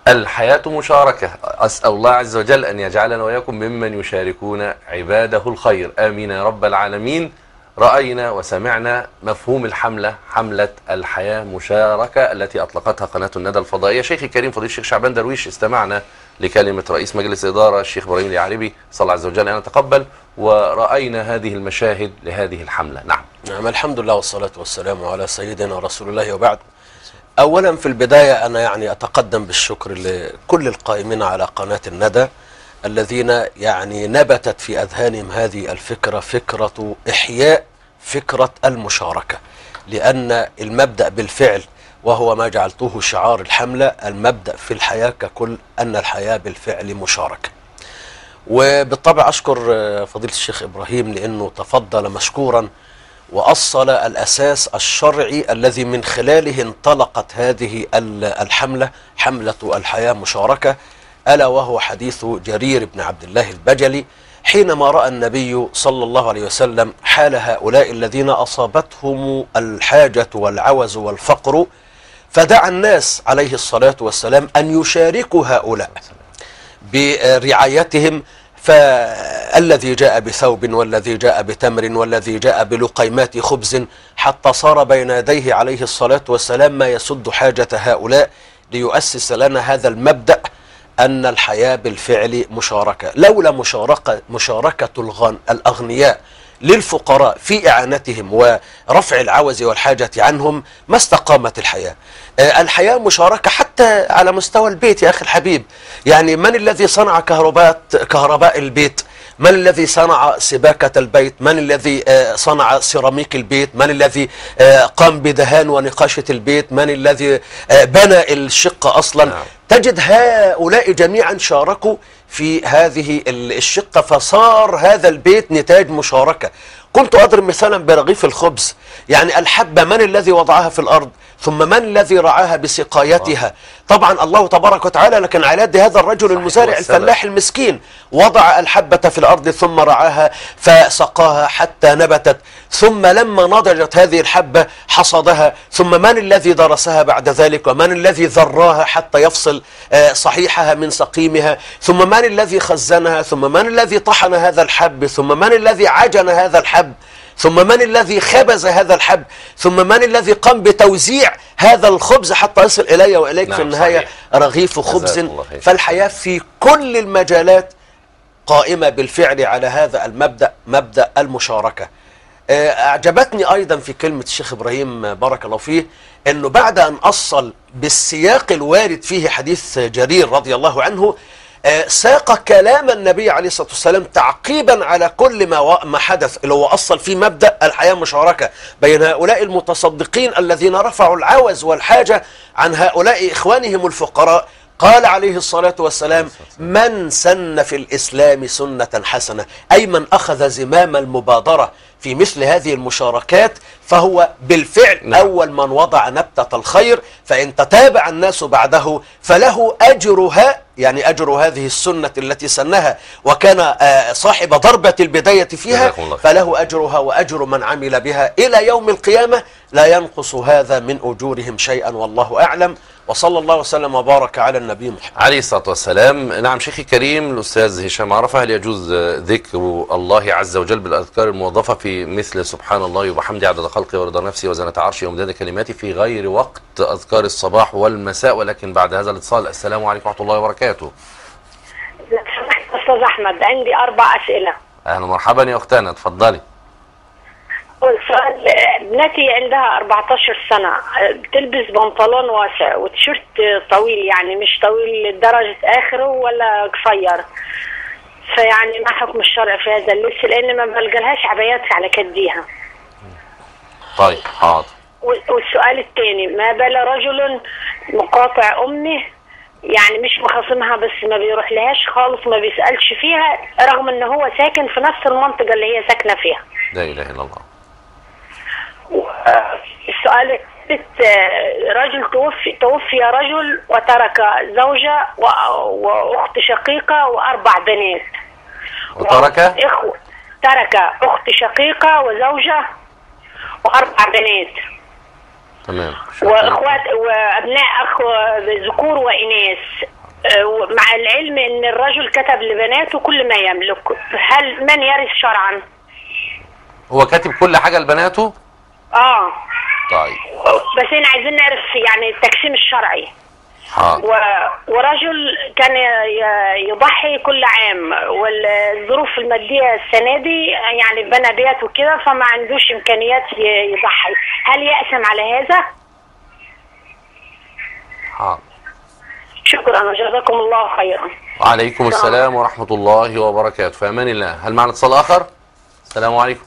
الحياة مشاركة. أسأل الله عز وجل أن يجعلنا وإياكم ممن يشاركون عباده الخير، آمين يا رب العالمين. رأينا وسمعنا مفهوم الحملة، حملة الحياة مشاركة التي أطلقتها قناة الندى الفضائية. شيخي الكريم فضيلة الشيخ شعبان درويش، استمعنا لكلمة رئيس مجلس إدارة الشيخ إبراهيم اليعربي، صلى الله عز وجل أن يتقبل، ورأينا هذه المشاهد لهذه الحملة. نعم، الحمد لله والصلاة والسلام على سيدنا رسول الله، وبعد. أولا في البداية أنا يعني أتقدم بالشكر لكل القائمين على قناة الندى الذين يعني نبتت في أذهانهم هذه الفكرة، فكرة إحياء فكرة المشاركة، لأن المبدأ بالفعل وهو ما جعلته شعار الحملة، المبدأ في الحياة ككل أن الحياة بالفعل مشاركة. وبالطبع أشكر فضيلة الشيخ إبراهيم لأنه تفضل مشكورا وأصل الأساس الشرعي الذي من خلاله انطلقت هذه الحملة، حملة الحياة مشاركة، ألا وهو حديث جرير بن عبد الله البجلي حينما رأى النبي صلى الله عليه وسلم حال هؤلاء الذين أصابتهم الحاجة والعوز والفقر، فدعا الناس عليه الصلاة والسلام أن يشاركوا هؤلاء برعايتهم، فالذي جاء بثوب والذي جاء بتمر والذي جاء بلقيمات خبز، حتى صار بين يديه عليه الصلاة والسلام ما يسد حاجة هؤلاء، ليؤسس لنا هذا المبدأ أن الحياة بالفعل مشاركة. لولا مشاركة الأغنياء للفقراء في إعانتهم ورفع العوز والحاجة عنهم ما استقامت الحياة. الحياة مشاركة حتى على مستوى البيت يا أخي الحبيب. يعني من الذي صنع كهرباء البيت؟ من الذي صنع سباكة البيت؟ من الذي صنع سيراميك البيت؟ من الذي قام بدهان ونقاشة البيت؟ من الذي بنى الشقة أصلا؟ تجد هؤلاء جميعا شاركوا في هذه الشقة، فصار هذا البيت نتاج مشاركة. كنت أضرب مثالا برغيف الخبز، يعني الحبة من الذي وضعها في الأرض؟ ثم من الذي رعاها بسقايتها؟ طبعا الله تبارك وتعالى، لكن على يد هذا الرجل المزارع الفلاح المسكين وضع الحبة في الأرض ثم رعاها فسقاها حتى نبتت، ثم لما نضجت هذه الحبة حصدها، ثم من الذي درسها بعد ذلك؟ ومن الذي ذراها حتى يفصل صحيحها من سقيمها؟ ثم من الذي خزنها؟ ثم من الذي طحن هذا الحب؟ ثم من الذي عجن هذا الحب؟ ثم من الذي خبز هذا الحب؟ ثم من الذي قام بتوزيع هذا الخبز حتى يصل إلي وإليك في النهاية رغيف خبز؟ فالحياة في كل المجالات قائمة بالفعل على هذا المبدأ، مبدأ المشاركة. أعجبتني أيضا في كلمة الشيخ إبراهيم بارك الله فيه أنه بعد أن أصل بالسياق الوارد فيه حديث جرير رضي الله عنه، ساق كلام النبي عليه الصلاة والسلام تعقيبا على كل ما حدث، اللي هو أصل في مبدأ الحياة مشاركة بين هؤلاء المتصدقين الذين رفعوا العوز والحاجة عن هؤلاء إخوانهم الفقراء. قال عليه الصلاة والسلام: من سن في الإسلام سنة حسنة، أي من أخذ زمام المبادرة في مثل هذه المشاركات فهو بالفعل أول من وضع نبتة الخير، فإن تتابع الناس بعده فله أجرها، يعني أجر هذه السنة التي سنها وكان صاحب ضربة البداية فيها، فله أجرها وأجر من عمل بها إلى يوم القيامة، لا ينقص هذا من أجورهم شيئا، والله أعلم. وصلى الله وسلم وبارك على النبي محمد عليه الصلاة والسلام. نعم شيخي الكريم الأستاذ هشام عرفة، هل يجوز ذكر الله عز وجل بالأذكار الموظفة في مثل سبحان الله وبحمده عدد خلقه ورضا نفسه وزنة عرشه ومداد كلماته في غير وقت أذكار الصباح والمساء؟ ولكن بعد هذا الاتصال، السلام عليكم ورحمة الله وبركاته. أستاذ أحمد، عندي 4 أسئلة. أهلا ومرحبا يا أختنا، اتفضلي. سؤال: ابنتي عندها 14 سنة، بتلبس بنطلون واسع وتيشيرت طويل، يعني مش طويل لدرجة آخره ولا قصير، فيعني ما حكم الشرع في هذا اللبس؟ لأن ما بلقالهاش عبايات على كديها. طيب حاضر. والسؤال الثاني: ما بال رجل مقاطع أمه، يعني مش مخاصمها بس ما بيروح لهاش خالص، ما بيسألش فيها، رغم ان هو ساكن في نفس المنطقة اللي هي ساكنة فيها. لا إله إلا الله. السؤال الثالث: رجل توفي رجل وترك زوجة وأخت شقيقة و4 بنات. ترك أخت شقيقة وزوجة و4 بنات. تمام. وأخوات وأبناء أخ ذكور وإناث. مع العلم ان الرجل كتب لبناته كل ما يملك، هل من يرث شرعا؟ هو كاتب كل حاجة لبناته؟ اه. طيب بس احنا عايزين نعرف يعني التقسيم الشرعي. حاضر. ورجل كان يضحي كل عام، والظروف المادية السنة دي يعني بنى بيت وكده فما عندوش إمكانيات يضحي، هل يقسم على هذا؟ حاضر. شكرا وجزاكم الله خيرا. وعليكم السلام ورحمة الله وبركاته. في أمان الله. هل معنا اتصال آخر؟ السلام عليكم.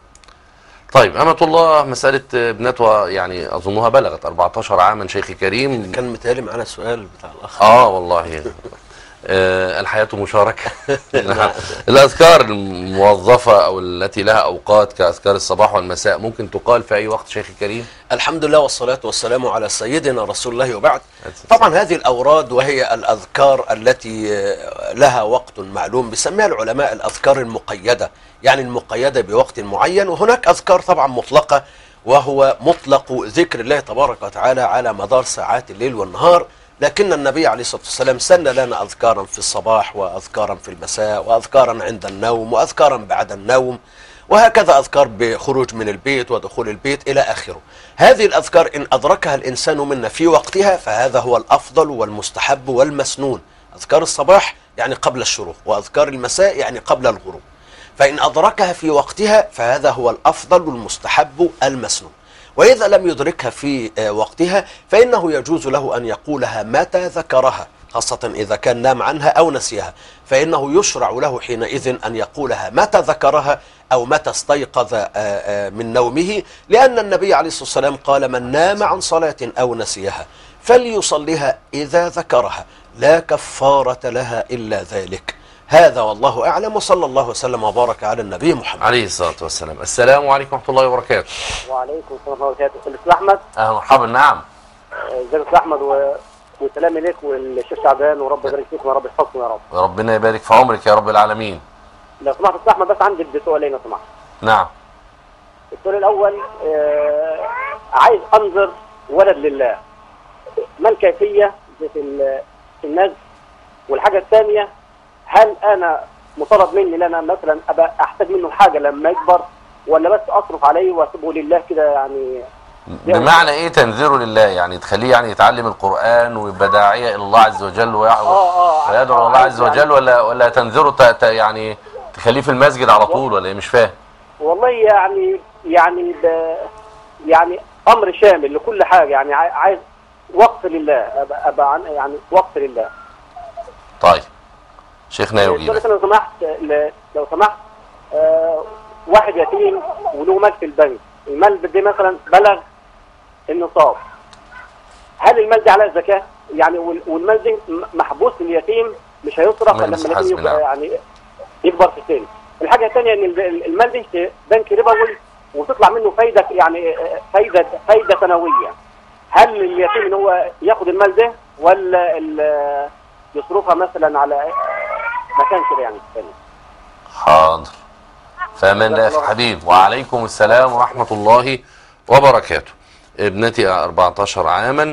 طيب أمة الله، مسألة ابنتها يعني أظنها بلغت 14 عاما شيخي كريم. كان متهيألي معانا سؤال بتاع الأخ. والله الحياة مشاركة. الأذكار الموظفة أو التي لها أوقات كأذكار الصباح والمساء ممكن تقال في أي وقت شيخي كريم؟ الحمد لله والصلاة والسلام على سيدنا رسول الله وبعد. طبعا هذه الأوراد وهي الأذكار التي لها وقت معلوم بيسميها العلماء الأذكار المقيدة، يعني المقيدة بوقت معين. وهناك أذكار طبعا مطلقة، وهو مطلق ذكر الله تبارك وتعالى على مدار ساعات الليل والنهار، لكن النبي عليه الصلاة والسلام سن لنا أذكارا في الصباح وأذكارا في المساء وأذكارا عند النوم وأذكارا بعد النوم، وهكذا أذكار بخروج من البيت ودخول البيت إلى آخره. هذه الأذكار إن أدركها الإنسان منا في وقتها فهذا هو الأفضل والمستحب والمسنون. أذكار الصباح يعني قبل الشروق، وأذكار المساء يعني قبل الغروب، فإن أدركها في وقتها فهذا هو الأفضل والمستحب المسنون. وإذا لم يدركها في وقتها فإنه يجوز له أن يقولها متى ذكرها، خاصة إذا كان نام عنها أو نسيها، فإنه يشرع له حينئذ أن يقولها متى ذكرها أو متى استيقظ من نومه، لأن النبي عليه الصلاة والسلام قال: من نام عن صلاة أو نسيها فليصليها إذا ذكرها، لا كفارة لها إلا ذلك. هذا والله أعلم، وصلى الله وسلم وبارك على النبي محمد عليه الصلاة والسلام. السلام عليكم ورحمة الله وبركاته. وعليكم السلام ورحمة الله وبركاته. الأستاذ أحمد. أهلا ومرحبا. نعم. ازيك يا أستاذ أحمد، وسلام إليك والشيخ شعبان، ورب يبارك فيكم ورب يحفظكم يا رب. ربنا يبارك في عمرك يا رب العالمين. لو سمحت يا أستاذ أحمد، بس عندي سؤالين لو سمحت. نعم. السؤال الأول، عايز أنظر ولد لله، ما الكيفية في النزل؟ والحاجة الثانية، هل أنا مطالب مني ان انا مثلا ابقى احتاج منه حاجه لما يكبر، ولا بس اصرف عليه واسيبه لله كده يعني؟ بمعنى ايه تنذره لله؟ يعني تخليه يعني يتعلم القرآن ويبقى داعية الى الله عز وجل ويدعو الله عز وجل، ولا تنذره يعني تخليه في المسجد على طول، ولا ايه؟ مش فاهم. والله يعني امر شامل لكل حاجه، يعني عايز وقف لله، ابقى يعني وقف لله. طيب شيخنا يوجينا. لو سمحت واحد يتيم وله مال في البنك، المال ده مثلا بلغ النصاب، هل المال ده عليه زكاة؟ يعني والمال ده محبوس لليتيم مش هيصرف لما اليتيم يبقى يعني يكبر في السن. الحاجة الثانية ان المال ده في بنك ربوي وتطلع منه فايدة، يعني فايدة سنوية، هل اليتيم ان هو ياخد المال ده ولا يصرفها مثلا على مكان كده يعني ثاني؟ حاضر. فأمان الله يا حبيب. وعليكم السلام ورحمة الله وبركاته. ابنتي 14 عاما،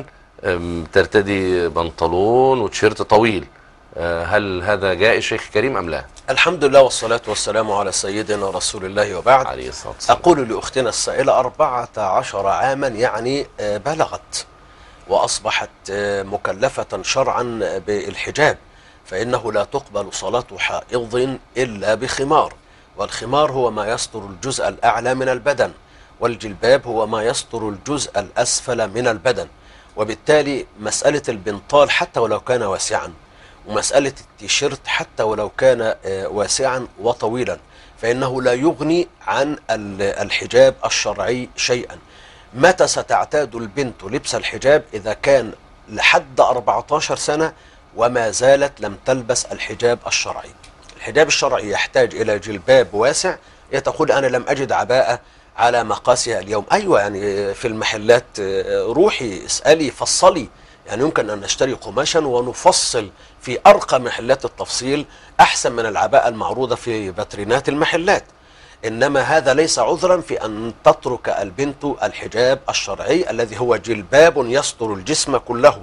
ترتدي بنطلون وتيشيرت طويل، هل هذا جائز شيخ كريم أم لا؟ الحمد لله والصلاة والسلام على سيدنا رسول الله وبعد. عليه الصلاة والسلام. أقول لأختنا السائلة 14 عاما يعني بلغت وأصبحت مكلفة شرعا بالحجاب، فإنه لا تقبل صلاة حائض إلا بخمار، والخمار هو ما يستر الجزء الأعلى من البدن، والجلباب هو ما يستر الجزء الأسفل من البدن. وبالتالي مسألة البنطال حتى ولو كان واسعا، ومسألة التيشيرت حتى ولو كان واسعا وطويلا، فإنه لا يغني عن الحجاب الشرعي شيئا. متى ستعتاد البنت لبس الحجاب؟ إذا كان لحد 14 سنة وما زالت لم تلبس الحجاب الشرعي. الحجاب الشرعي يحتاج إلى جلباب واسع. تقول أنا لم أجد عباءة على مقاسها اليوم. أيوة، يعني في المحلات روحي اسألي فصلي، يعني يمكن أن نشتري قماشا ونفصل في أرقى محلات التفصيل أحسن من العباءة المعروضة في باترينات المحلات. إنما هذا ليس عذرا في أن تترك البنت الحجاب الشرعي الذي هو جلباب يستر الجسم كله،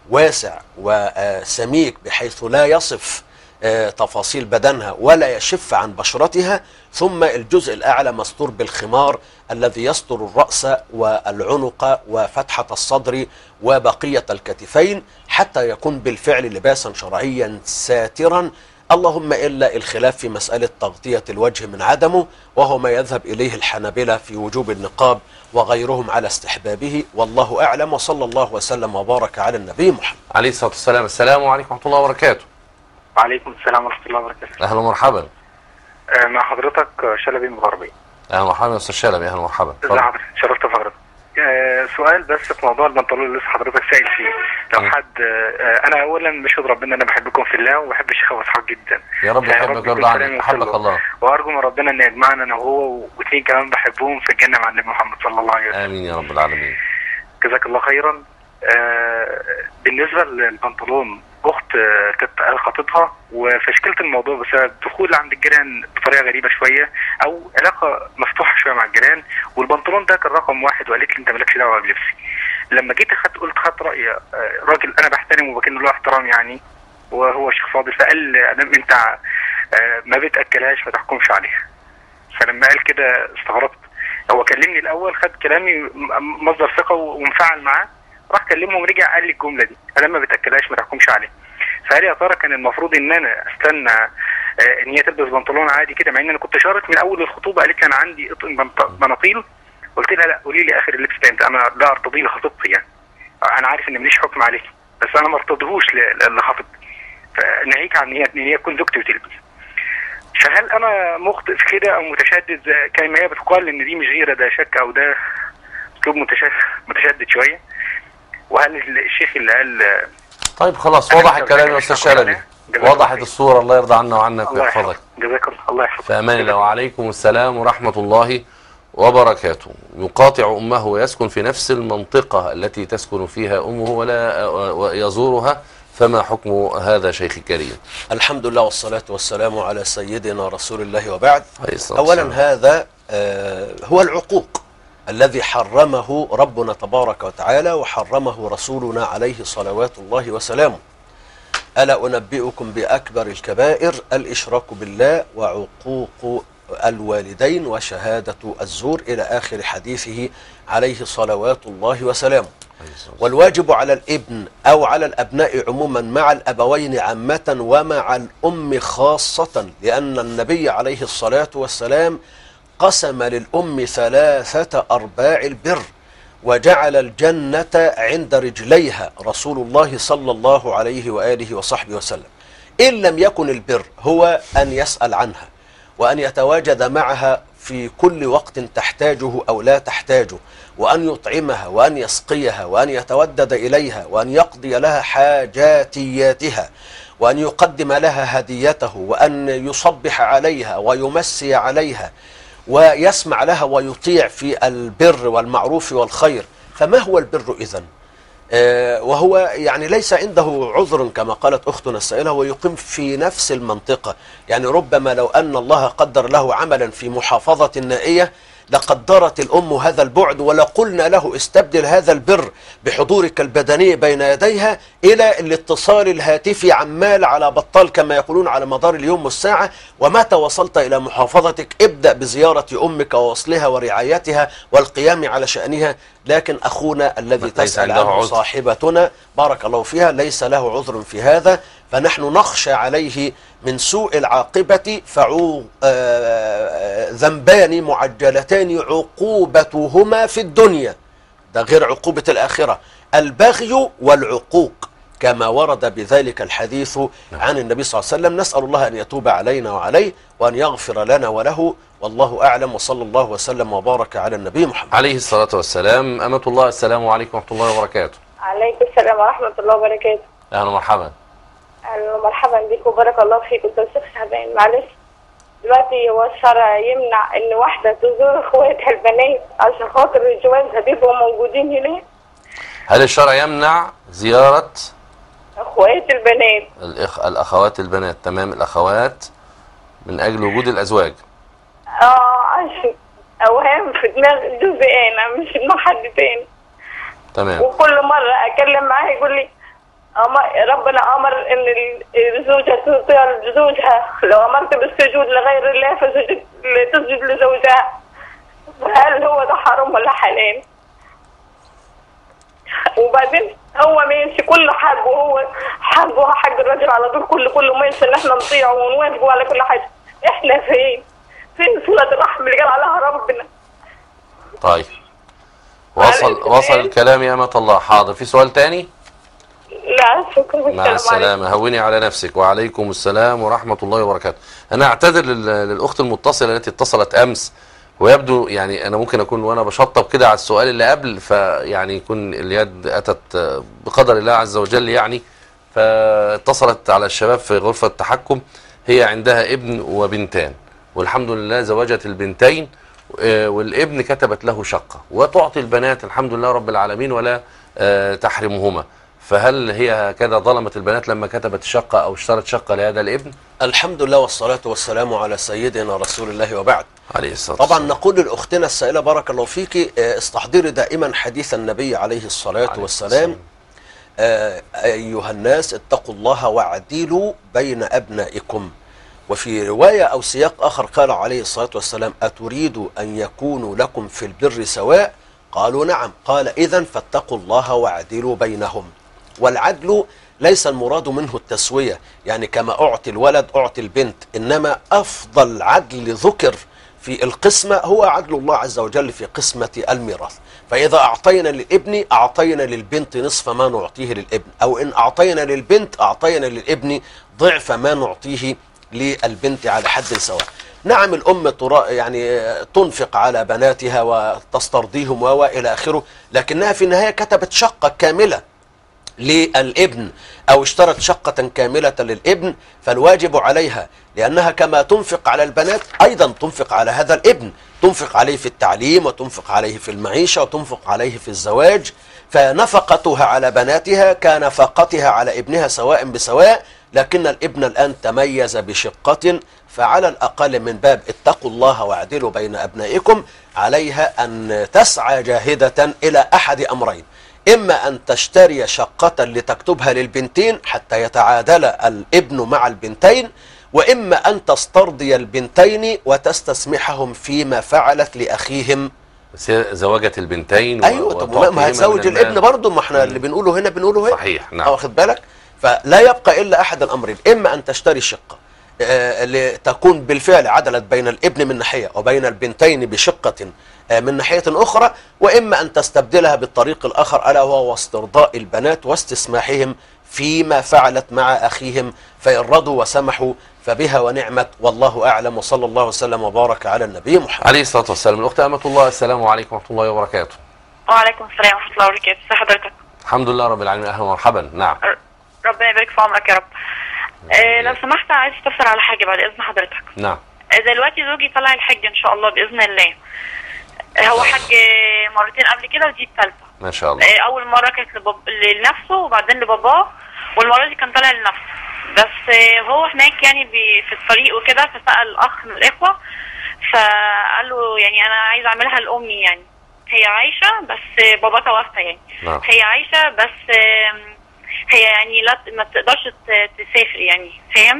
واسع وسميك بحيث لا يصف تفاصيل بدنها ولا يشف عن بشرتها، ثم الجزء الأعلى مستور بالخمار الذي يستر الرأس والعنق وفتحة الصدر وبقية الكتفين، حتى يكون بالفعل لباسا شرعيا ساترا، اللهم إلا الخلاف في مسألة تغطية الوجه من عدمه، وهو ما يذهب إليه الحنابلة في وجوب النقاب وغيرهم على استحبابه، والله أعلم. وصلى الله وسلم وبارك على النبي محمد عليه الصلاة والسلام. السلام عليكم ورحمة الله وبركاته. وعليكم السلام ورحمة الله وبركاته. أهلا ومرحبا. مع حضرتك شلبي من الغربية. أهلا ومرحبا يا أستاذ شلبي. أهلا ومرحبا. ازي حضرتك؟ شرفت بحضرتك. سؤال بس في موضوع البنطلون اللي لسه حضرتك سائل فيه. لو حد أنا أولا بشهد ربنا أنا بحبكم في الله وبحب الشيخ أبو إسحاق جدا. يا رب يحبك ويرضى عنك. حبك الله. وأرجو من ربنا إن يجمعنا أنا وهو واثنين كمان بحبهم في الجنة مع النبي محمد صلى الله عليه وسلم. آمين يا رب العالمين. جزاك الله خيرا. بالنسبة للبنطلون، أخت كانت خطيبها وفشكلت الموضوع بسبب دخول عند الجيران بطريقة غريبة شوية أو علاقة مفتوحة شوية مع الجيران، والبنطلون ده كان رقم واحد وقالت لي أنت مالكش دعوة بلبسي. لما جيت خدت رأي راجل أنا بحترمه وبكن له احترام يعني، وهو شيخ فاضل، فقال أنت ما بتأكلهاش ما تحكمش عليها. فلما قال كده استغربت. هو كلمني الأول، خد كلامي مصدر ثقة وانفعل معاه، راح كلمهم ورجع قال لي الجمله دي، انا ما بتاكلهاش ما تحكمش عليه. فقال يا ترى كان المفروض ان انا استنى ان هي تلبس بنطلون عادي كده، مع ان انا كنت شارط من اول الخطوبه. قالت لي انا عندي بناطيل. قلت لها لا قولي لي اخر اللبس ده امتى، انا لا ارتضي لخطيبتي يعني، انا عارف ان ماليش حكم عليكي بس انا ما ارتضيهوش لخطيبتي، فناهيك عن ان هي تكون زوجتي وتلبس. فهل انا مخطئ في كده او متشدد كما هي بتقال ان دي مش غيره، ده شك او ده اسلوب متشدد شويه؟ وهل الشيخ اللي قال طيب خلاص وضح الكلام يا استاذ شلبي، وضحت الصوره، الله يرضى عنا وعنك ويحفظك. جزاك الله. الله يحفظك. في امان الله. وعليكم السلام ورحمه الله وبركاته. يقاطع امه ويسكن في نفس المنطقه التي تسكن فيها امه ولا يزورها، فما حكم هذا شيخ الكريم؟ الحمد لله والصلاة والسلام على سيدنا رسول الله وبعد. أولا أولا هذا هو العقوق الذي حرمه ربنا تبارك وتعالى وحرمه رسولنا عليه صلوات الله وسلامه. ألا أنبئكم بأكبر الكبائر الإشراك بالله وعقوق الوالدين وشهادة الزور إلى آخر حديثه عليه صلوات الله وسلامه. والواجب على الابن أو على الأبناء عموما مع الأبوين عامة ومع الأم خاصة، لأن النبي عليه الصلاة والسلام قسم للأم 3/4 البر، وجعل الجنة عند رجليها رسول الله صلى الله عليه وآله وصحبه وسلم. إن لم يكن البر هو أن يسأل عنها وأن يتواجد معها في كل وقت تحتاجه أو لا تحتاجه، وأن يطعمها وأن يسقيها وأن يتودد إليها وأن يقضي لها حاجاتياتها وأن يقدم لها هديته وأن يصبح عليها ويمسي عليها ويسمع لها ويطيع في البر والمعروف والخير. فما هو البر إذن؟ وهو يعني ليس عنده عذر كما قالت أختنا السائلة ويقيم في نفس المنطقة. يعني ربما لو أن الله قدر له عملا في محافظة نائية لقدرت الأم هذا البعد ولقلنا له استبدل هذا البر بحضورك البدني بين يديها إلى الاتصال الهاتفي عمال على بطال كما يقولون على مدار اليوم والساعة، ومتى وصلت إلى محافظتك ابدأ بزيارة أمك ووصلها ورعايتها والقيام على شأنها. لكن أخونا الذي تسأل عنه صاحبتنا بارك الله فيها ليس له عذر في هذا، فنحن نخشى عليه من سوء العاقبة. ذنبان معجلتان عقوبتهما في الدنيا، ده غير عقوبة الآخرة، البغي والعقوق كما ورد بذلك الحديث عن النبي صلى الله عليه وسلم. نسأل الله أن يتوب علينا وعليه وأن يغفر لنا وله، والله أعلم. وصلى الله وسلم وبارك على النبي محمد عليه الصلاة والسلام. أمة الله السلام عليكم ورحمة الله وبركاته. عليكم السلام ورحمة الله وبركاته. أهلا ومرحبا. أهلا ومرحبا بك وبارك الله فيك. كنت أستاذ شعبان معلش، دلوقتي هو الشرع يمنع إن واحدة تزور إخواتها البنات عشان خاطر جوازها بيبقوا موجودين هنا؟ هل الشرع يمنع زيارة اخوات البنات الأخوات البنات؟ تمام، الأخوات من أجل وجود الأزواج. عشان أوهام في دماغ جزئي أنا مش دماغ حد تاني. تمام. وكل مرة أكلم معاه يقول لي ربنا امر ان الزوجه تطيع زوجها، لو امرت بالسجود لغير الله تسجد لزوجها، هل هو ده حرام ولا حلال؟ وبعدين هو ما ينسي كل حاجه، وهو حاجه حاج الراجل على طول، كله ما ينسي ان احنا نطيعه ونوافقه على كل حاجه. احنا فين صله الرحم اللي قال عليها ربنا؟ طيب وصل الكلام يا أمة الله. حاضر، في سؤال تاني؟ لا شكرا. مع السلامة، هوني على نفسك. وعليكم السلام ورحمة الله وبركاته. أنا أعتذر للأخت المتصلة التي اتصلت أمس، ويبدو يعني أنا ممكن أكون وأنا بشطب كده على السؤال اللي قبل، فيعني يكون اليد أتت بقدر الله عز وجل يعني، فاتصلت على الشباب في غرفة التحكم. هي عندها ابن وبنتان، والحمد لله زوجت البنتين، والابن كتبت له شقة، وتعطي البنات الحمد لله رب العالمين ولا تحرمهما. فهل هي هكذا ظلمت البنات لما كتبت الشقة أو اشترت شقة لهذا الابن؟ الحمد لله والصلاة والسلام على سيدنا رسول الله وبعد. عليه الصلاة طبعا والسلام. نقول لأختنا السائلة بارك الله فيك، استحضري دائما حديث النبي عليه الصلاة والسلام: أيها الناس اتقوا الله واعدلوا بين أبنائكم. وفي رواية أو سياق آخر قال عليه الصلاة والسلام: أتريد أن يكونوا لكم في البر سواء؟ قالوا نعم. قال: إذن فاتقوا الله واعدلوا بينهم. والعدل ليس المراد منه التسوية، يعني كما أعطي الولد أعطي البنت، إنما أفضل عدل ذكر في القسمة هو عدل الله عز وجل في قسمة الميراث. فإذا أعطينا للابن أعطينا للبنت نصف ما نعطيه للابن، أو إن أعطينا للبنت أعطينا للابن ضعف ما نعطيه للبنت على حد سواء. نعم الأم يعني تنفق على بناتها وتسترضيهم وإلى آخره، لكنها في النهاية كتبت شقة كاملة للابن أو اشترت شقة كاملة للابن، فالواجب عليها لأنها كما تنفق على البنات أيضا تنفق على هذا الابن، تنفق عليه في التعليم وتنفق عليه في المعيشة وتنفق عليه في الزواج. فنفقتها على بناتها كنفقتها على ابنها سواء بسواء، لكن الابن الآن تميز بشقة، فعلى الأقل من باب اتقوا الله واعدلوا بين أبنائكم عليها أن تسعى جاهدة إلى أحد أمرين: إما أن تشتري شقة لتكتبها للبنتين حتى يتعادل الابن مع البنتين، وإما أن تسترضي البنتين وتستسمحهم فيما فعلت لأخيهم. زوجة البنتين. أيوة، طب ما هتزوج الابن برضه، ما احنا اللي بنقوله هنا بنقوله هنا. صحيح، نعم. واخد بالك؟ فلا يبقى إلا أحد الأمرين: إما أن تشتري شقة لتكون بالفعل عدلت بين الابن من ناحية وبين البنتين بشقة من ناحية أخرى، وإما أن تستبدلها بالطريق الآخر ألا وهو استرضاء البنات واستسماحهم فيما فعلت مع أخيهم، فإن رضوا وسمحوا فبها ونعمت، والله أعلم. وصلى الله وسلم وبارك على النبي محمد عليه الصلاة والسلام. الأخت أمة الله، السلام عليكم ورحمة الله وبركاته. وعليكم السلام ورحمة الله وبركاته. ازي حضرتك؟ الحمد لله رب العالمين، أهلا ومرحبا. نعم. ربنا يبارك في عمرك يا رب. لو سمحت عايز استفسر على حاجة بعد إذن حضرتك. نعم. دلوقتي زوجي طلع الحج إن شاء الله بإذن الله. هو حج مرتين قبل كده ودي الثالثة. ما شاء الله. أول مرة كانت لنفسه وبعدين لباباه، والمرة دي كان طالع لنفسه. بس هو هناك يعني في الطريق وكده، فسأل أخ من الإخوة فقال له يعني أنا عايز أعملها لأمي، يعني هي عايشة بس بابا توفى يعني. نعم. هي عايشة بس هي يعني لا ما تقدرش تسافر يعني، فاهم؟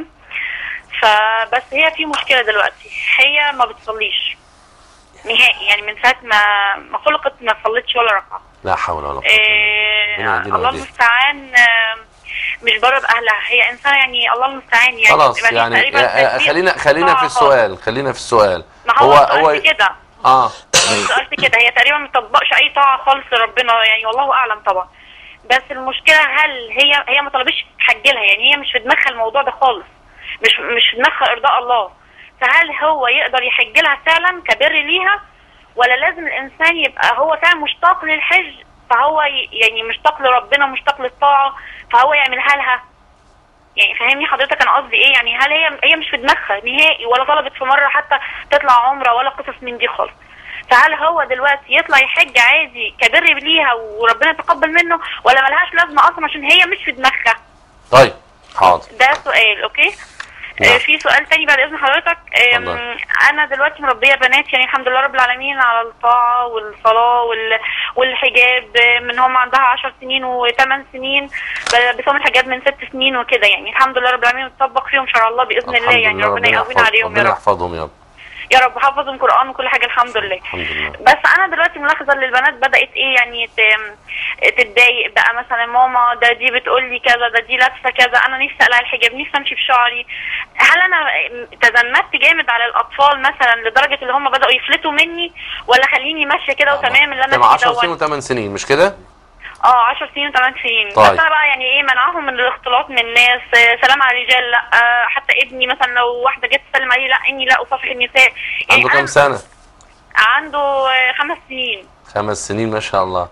فبس هي في مشكلة دلوقتي، هي ما بتصليش نهائي يعني، من ساعة ما خلقت ما صلتش ولا ركعة. لا حول ولا قوة إلا بالله. الله المستعان. مش بره بأهلها، هي إنسانة يعني الله المستعان يعني. خلاص يعني خلينا في السؤال، خلينا في السؤال. ما هو كده. قلت كده هي تقريبا ما تطبقش أي طاعة خالص لربنا يعني، والله أعلم طبعا. بس المشكلة هل هي ما طلبش تحجلها يعني، هي مش في دماغها الموضوع ده خالص، مش في دماغها إرضاء الله. فهل هو يقدر يحجلها فعلا كبر ليها، ولا لازم الإنسان يبقى هو فعلا مشتاق للحج، فهو يعني مشتاق لربنا مشتاق للطاعة فهو يعملها لها؟ يعني فاهمني حضرتك انا قصدي ايه؟ يعني هل هي مش في دماغها نهائي، ولا طلبت في مرة حتى تطلع عمرة ولا قصص من دي خالص؟ فهل هو دلوقتي يطلع يحج عادي كبر ليها وربنا يتقبل منه، ولا ملهاش لازمة اصلا عشان هي مش في دماغها؟ طيب حاضر، ده سؤال. اوكي. نعم. في سؤال تاني بعد اذن حضرتك. انا دلوقتي مربيه بنات يعني الحمد لله رب العالمين على الطاعه والصلاه والحجاب، من هم عندها 10 سنين و8 سنين، بصوم الحجاب من 6 سنين وكده، يعني الحمد لله رب العالمين بتطبق فيهم شرع الله باذن الله، يعني ربنا يقوينا عليهم يا رب. ربنا يحفظهم يا رب. يا رب حفظهم قرآن وكل حاجة الحمد لله. الحمد لله. بس أنا دلوقتي ملاحظة إن البنات بدأت إيه يعني تتضايق بقى، مثلا ماما ده دي بتقول لي كذا، ده دي لابسة كذا، أنا نفسي أقلع الحجاب، نفسي أمشي بشعري. هل أنا تزمت جامد على الأطفال مثلا لدرجة اللي هم بدأوا يفلتوا مني، ولا خليني ماشية كده وتمام اللي أنا فيه 10 سنين و8 سنين مش كده؟ 10 سنين و8 سنين. طيب. بس انا بقى يعني ايه منعهم من الاختلاط من الناس، سلام على الرجال لا، حتى ابني مثلا لو واحده جت تسلم عليه لا، اني لا اصافح النساء. يعني عنده كام سنه؟ عنده 5 سنين. 5 سنين ما شاء الله.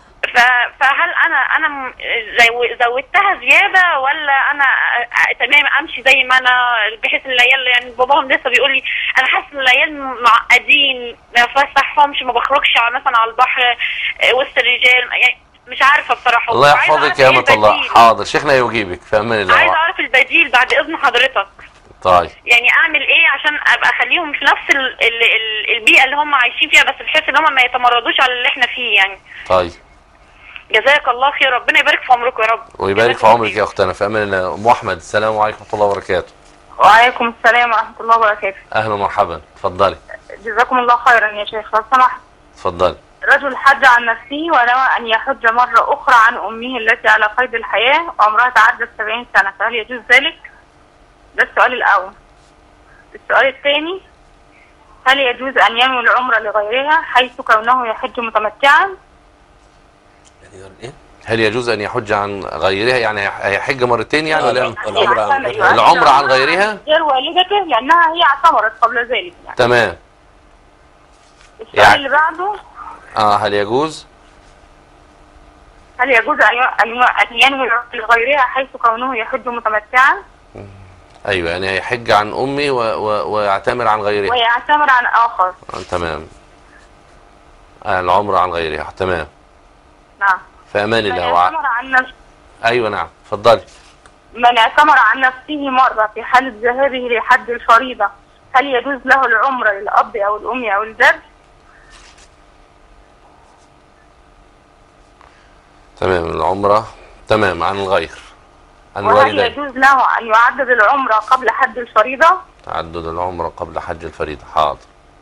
فهل انا زودتها زياده، ولا انا تمام امشي زي ما انا، بحيث ان العيال يعني باباهم لسه بيقول لي انا حاسس ان العيال معقدين، ما بفسحهمش، ما بخرجش مثلا على البحر وسط الرجال، يعني مش عارفه بصراحه. الله يحفظك يا امة الله. حاضر شيخنا يجيبك في امان الله. عايز اعرف البديل بعد اذن حضرتك. طيب يعني اعمل ايه عشان ابقى اخليهم في نفس البيئه اللي هم عايشين فيها، بس بحيث ان هم ما يتمردوش على اللي احنا فيه يعني. طيب جزاك الله خير، ربنا يبارك في عمركم يا رب. ويبارك في عمرك يا اختنا في امان الله. ام احمد السلام عليكم ورحمه الله وبركاته. وعليكم السلام ورحمه الله وبركاته. اهلا ومرحبا، اتفضلي. جزاكم الله خيرا يا شيخ لو سمحت. اتفضلي. رجل حج عن نفسه ونوى ان يحج مره اخرى عن امه التي على قيد الحياه وعمرها تعدى 70 سنه، فهل يجوز ذلك؟ ده السؤال الاول. السؤال الثاني، هل يجوز ان ينوي العمره لغيرها حيث كونه يحج متمتعا؟ يعني ايه؟ هل يجوز ان يحج عن غيرها، يعني هيحج مرتين يعني ولا العمره عن غيرها؟ غير والدته لانها هي اعتمرت قبل ذلك يعني. تمام. السؤال اللي بعده، هل يجوز ان ينوي لغيرها حيث كونه يحج متمتعا؟ ايوه يعني هيحج عن امي ويعتمر عن غيرها. ويعتمر عن اخر. تمام. العمره عن غيرها. تمام. نعم. في امان الله. اعتمر عن نفسه. ايوه نعم اتفضلي. من اعتمر عن نفسه مره في حاله ذهابه لحج الفريضه، هل يجوز له العمره للاب او الام او الجد؟ تمام. العمره تمام عن الغير، عن الوالدين. وهل يجوز له ان يعدد العمره قبل حج الفريضه؟ تعدد العمره قبل حج الفريضه. حاضر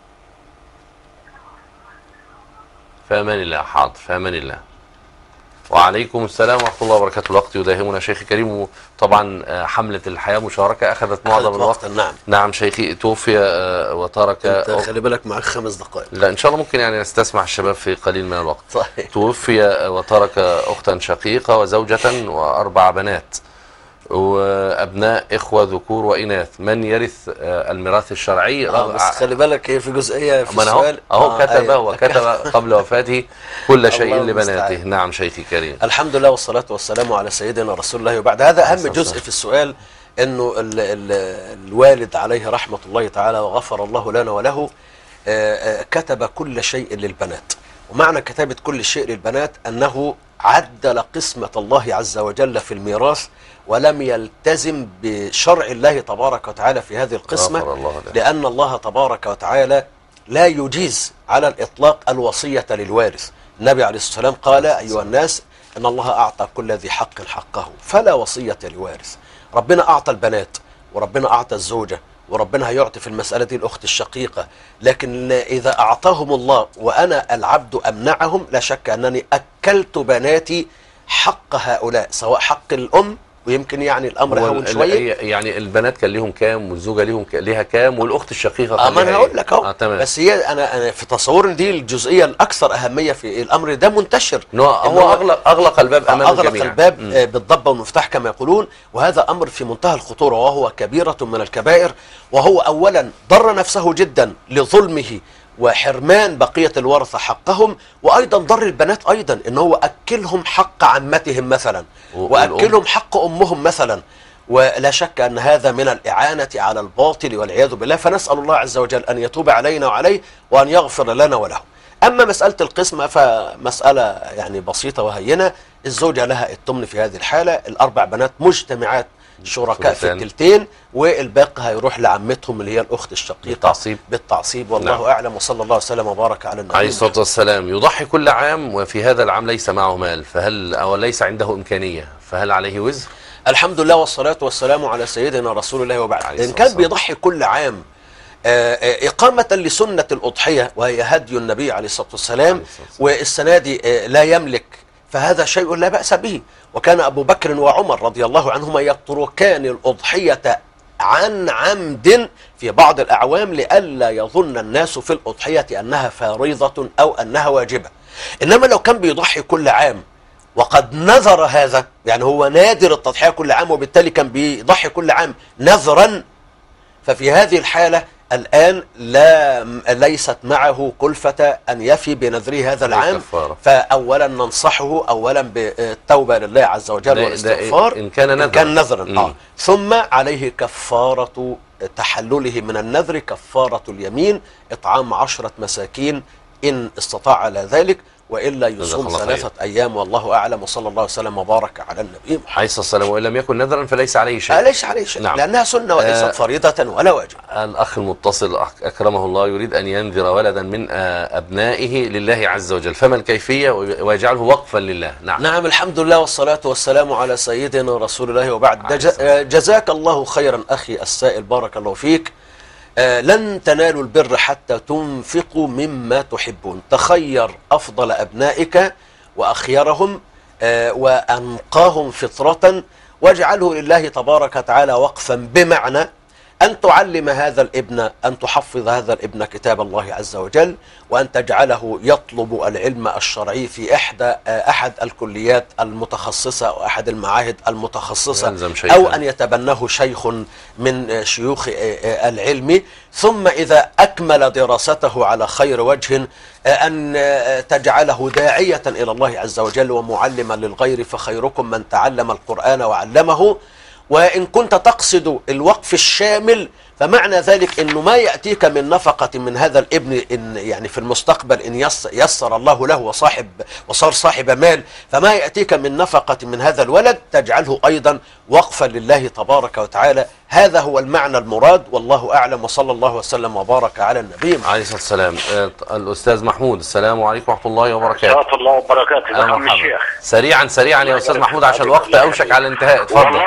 في امان الله. حاضر في امان الله. وعليكم السلام ورحمه الله وبركاته. الوقت يداهمنا شيخي كريم، وطبعا حمله الحياه مشاركه اخذت معظم الوقت. نعم نعم شيخي. توفي وترك خلي بالك معك 5 دقائق. لا ان شاء الله ممكن يعني نستسمح الشباب في قليل من الوقت. صحيح. توفي وترك اختا شقيقه وزوجه و4 بنات وابناء اخوه ذكور واناث. من يرث الميراث الشرعي؟ بس خلي بالك هي في جزئيه في السؤال اهو كتب وكتب قبل وفاته كل شيء لبناته. نعم شيخي كريم. الحمد لله والصلاه والسلام على سيدنا رسول الله. وبعد هذا اهم جزء في السؤال انه الوالد عليه رحمه الله تعالى وغفر الله لنا وله كتب كل شيء للبنات. ومعنى كتابه كل شيء للبنات انه عدل قسمه الله عز وجل في الميراث، ولم يلتزم بشرع الله تبارك وتعالى في هذه القسمة، لأن الله تبارك وتعالى لا يجيز على الإطلاق الوصية للوارث. النبي عليه الصلاة والسلام قال: أيها الناس إن الله أعطى كل ذي حق حقه فلا وصية لوارث. ربنا أعطى البنات وربنا أعطى الزوجة وربنا هيعطي في المسألة دي الأخت الشقيقة، لكن إذا أعطاهم الله وأنا العبد أمنعهم، لا شك أنني أكلت بناتي حق هؤلاء، سواء حق الأم، ويمكن يعني الامر هون شويه. يعني البنات كان ليهم كام والزوجه ليها كام والاخت الشقيقه كان ما انا هقول لك اهو. تمام. بس هي انا في تصوري دي الجزئيه الاكثر اهميه في الامر ده منتشر. هو اغلق الباب امام الجميع. اغلق الباب بالضبه والمفتاح كما يقولون، وهذا امر في منتهى الخطوره وهو كبيره من الكبائر. وهو اولا ضر نفسه جدا لظلمه وحرمان بقية الورثة حقهم، وأيضا ضر البنات أيضا إن هو أكلهم حق عمتهم مثلا وأكلهم حق أمهم مثلا، ولا شك أن هذا من الإعانة على الباطل والعياذ بالله. فنسأل الله عز وجل أن يتوب علينا وعليه وأن يغفر لنا وله. أما مسألة القسمة فمسألة يعني بسيطة وهينة. الزوجة لها الثمن في هذه الحالة، ال4 بنات مجتمعات شركاء في التلتين، والباقي هيروح لعمتهم اللي هي الاخت الشقيقه بالتعصيب. والله اعلم، وصلى الله وسلم وبارك على النبي عليه الصلاه والسلام. يضحي كل عام وفي هذا العام ليس معه مال، فهل او ليس عنده امكانيه، فهل عليه وزر؟ الحمد لله والصلاه والسلام على سيدنا رسول الله وبعد. ان كان بيضحي كل عام إقامة لسنة الأضحية وهي هدي النبي عليه الصلاة والسلام، والسنة دي لا يملك، فهذا شيء لا بأس به. وكان أبو بكر وعمر رضي الله عنهما يتركان الأضحية عن عمد في بعض الأعوام لئلا يظن الناس في الأضحية أنها فريضة أو أنها واجبة. إنما لو كان بيضحي كل عام وقد نذر هذا، يعني هو نادر التضحية كل عام وبالتالي كان بيضحي كل عام نذرا، ففي هذه الحالة الآن ليست معه كلفة أن يفي بنذره هذا العام. فأولا ننصحه أولا بالتوبة لله عز وجل والاستغفار إن كان نذرا ثم عليه كفارة تحلله من النذر، كفارة اليمين، إطعام 10 مساكين إن استطاع على ذلك، وإلا يصوم 3 أيام. والله أعلم، وصلى الله وسلم وبارك على النبي عليه الصلاة والسلام. وإن لم يكن نذرا فليس عليه شيء. ليس عليه شيء، نعم. لأنها سنة وليست فريضة ولا واجب. الأخ المتصل أكرمه الله يريد أن ينذر ولدا من أبنائه لله عز وجل، فما الكيفية ويجعله وقفا لله؟ نعم الحمد لله والصلاة والسلام على سيدنا رسول الله وبعد. جزاك الله خيرا أخي السائل، بارك الله فيك. لن تنالوا البر حتى تنفقوا مما تحبون. تخير أفضل أبنائك وأخيرهم وأنقاهم فطرة، واجعله لله تبارك وتعالى وقفا، بمعنى أن تعلم هذا الابن، أن تحفظ هذا الابن كتاب الله عز وجل، وأن تجعله يطلب العلم الشرعي في أحد الكليات المتخصصة أو أحد المعاهد المتخصصة، أو أن يتبناه شيخ من شيوخ العلم. ثم إذا أكمل دراسته على خير وجه أن تجعله داعية إلى الله عز وجل ومعلما للغير، فخيركم من تعلم القرآن وعلمه. وإن كنت تقصد الوقف الشامل فمعنى ذلك أنه ما يأتيك من نفقة من هذا الابن إن يعني في المستقبل إن يسر الله له وصار صاحب مال، فما يأتيك من نفقة من هذا الولد تجعله أيضا وقفا لله تبارك وتعالى. هذا هو المعنى المراد، والله أعلم، وصلى الله وسلم وبارك على النبي عليه الصلاة والسلام. الأستاذ محمود، السلام عليكم ورحمة الله وبركاته. ورحمة الله وبركاته. أهلا الشيخ. سريعا يا أستاذ محمود عشان الوقت أوشك على الانتهاء. اتفضل. والله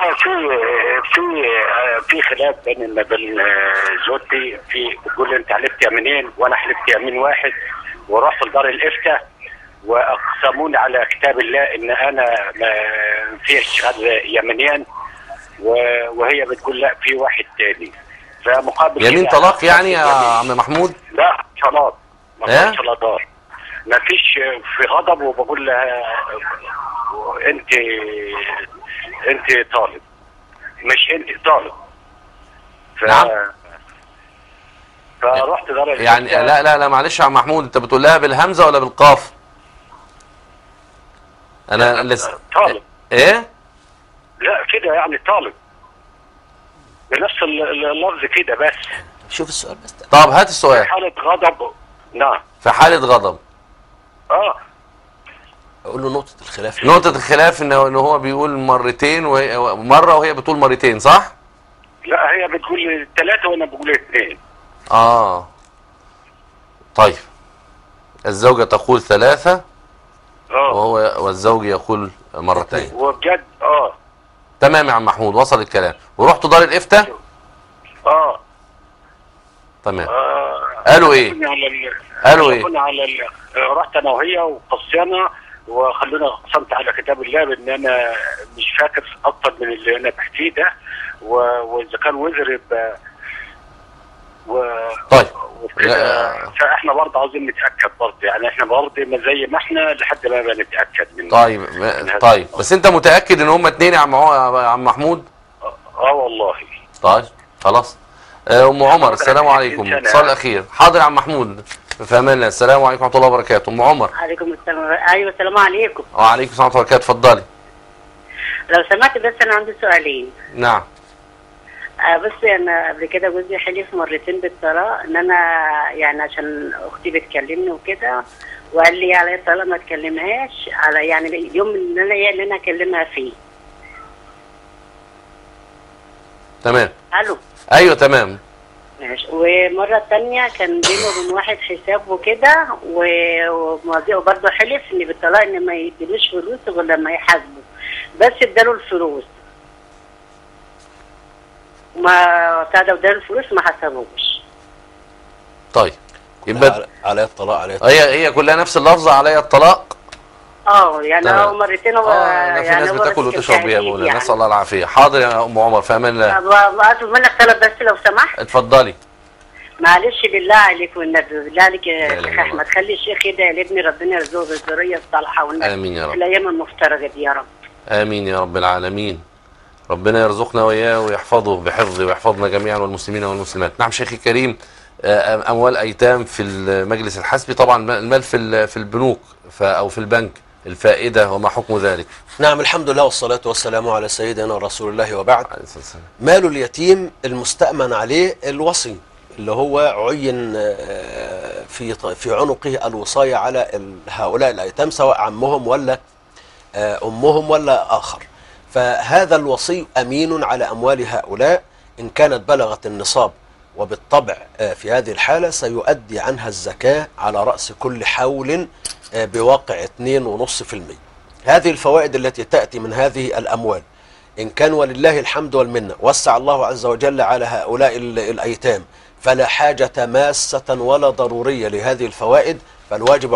في خلاف بين زوجتي، بتقول انت حلفت يمينين وانا حلفت يمين واحد، ورحت لدار الافتاء واقسموني على كتاب الله ان انا ما فيش غير يمينين، وهي بتقول لا في واحد تاني. فمقابل يمين طلاق يعني يا عم محمود؟ لا طلاق، ما فيش طلاق، ما فيش في غضب، وبقول لها انت طالب، مش انت طالب. نعم. فرحت دار يعني لا معلش يا عم محمود، انت بتقول لها بالهمزه ولا بالقاف؟ انا لسه طالب. ايه؟ لا كده يعني طالب بنفس اللفظ كده بس. شوف السؤال بس. طب هات السؤال. في حالة غضب. نعم. في حالة غضب. اقول له نقطة الخلاف ان هو بيقول مرتين ومرة وهي بتقول مرتين، صح؟ لا هي بتقول 3 وانا بقول 2. طيب الزوجة تقول 3 والزوج يقول مرتين. وبجد تمام يا عم محمود، وصل الكلام. ورحتوا دار الافتاء؟ تمام. قالوا ايه؟ رحت انا وهي وقصينا وخلونا قسمت على كتاب الله بان انا مش فاكر اكتر من اللي انا بحكيه ده، واذا كان وزر يبقى طيب. فاحنا برضه عاوزين نتاكد برضه، يعني احنا برضه زي ما احنا لحد ما نتاكد من. طيب بس انت متاكد ان هم 2 يا عم محمود؟ والله. طيب خلاص. ام عمر، السلام عليكم. اتصال اخير. حاضر يا عم محمود، في امان الله. السلام عليكم ورحمه الله وبركاته. ام عمر. عليكم السلام. ايوه السلام عليكم. وعليكم السلام ورحمه الله وبركاته. اتفضلي. لو سمحت بس انا عندي سؤالين. نعم. بس انا قبل كده جوزي حلف مرتين بالطلاق، ان انا يعني عشان اختي بتكلمني وكده، وقال لي على الطلاق ما تكلمهاش على يعني اليوم اللي انا اكلمها فيه. تمام. الو. ايوه تمام. ماشي. ومره تانية كان بينه وبين واحد حساب وكده، وبرضه حلف ان بالطلاق ان ما يديلوش فلوس غير لما يحاسبه، بس اداله الفلوس ما ابتدى اداله الفلوس ما حسبوش. طيب يبقى عليا الطلاق، عليا الطلاق. هي كلها نفس اللفظه، عليا الطلاق. يعني هو مرتين يعني في ناس بتاكل وتشرب بيها يا مولانا، يعني. نسال الله العافيه. حاضر يا ام عمر، في امان الله. اطلب منك طلب بس لو سمحت. اتفضلي. معلش بالله عليك والنبي، بالله عليك يا شيخ احمد، خلي الشيخ يدعي لابني ربنا يرزقه بالذريه الصالحه والنبي. امين يا رب. في الايام المفترجه دي يا رب. امين يا رب العالمين. ربنا يرزقنا وإياه ويحفظه بحفظه ويحفظنا جميعا والمسلمين والمسلمات. نعم شيخي الكريم، أموال أيتام في المجلس الحسبي، طبعا المال في البنوك أو في البنك، الفائدة وما حكم ذلك؟ نعم الحمد لله والصلاة والسلام على سيدنا رسول الله وبعد. مال اليتيم المستأمن عليه الوصي، اللي هو عين في عنقه الوصاية على هؤلاء الأيتام، سواء عمهم ولا أمهم ولا آخر. فهذا الوصي أمين على أموال هؤلاء إن كانت بلغت النصاب، وبالطبع في هذه الحالة سيؤدي عنها الزكاة على رأس كل حول بواقع 2.5%. هذه الفوائد التي تأتي من هذه الأموال إن كان ولله الحمد والمنة وسع الله عز وجل على هؤلاء الأيتام فلا حاجة ماسة ولا ضرورية لهذه الفوائد، فالواجب